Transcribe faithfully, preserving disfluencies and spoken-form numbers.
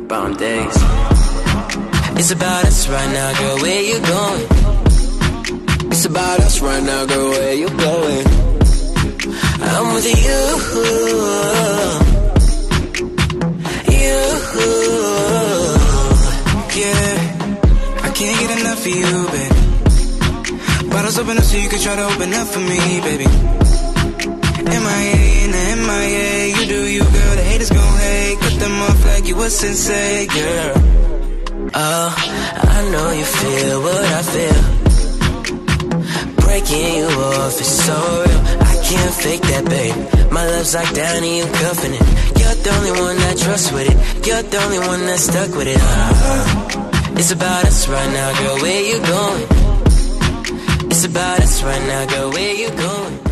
Bomb days. It's about us right now, girl, where you going? It's about us right now, girl, where you going? I'm with you, you. Yeah, I can't get enough of you, baby. Bottles open up so you can try to open up for me, baby. M I A in the M I A, you do you, girl, the haters gon' hate. Cut them off like you a sensei, girl. Oh, I know you feel what I feel. Breaking you off is so real. I can't fake that, babe. My love's like down and you cuffing it. You're the only one I trust with it. You're the only one that's stuck with it. uh, It's about us right now, girl, where you going? It's about us right now, girl, where you going?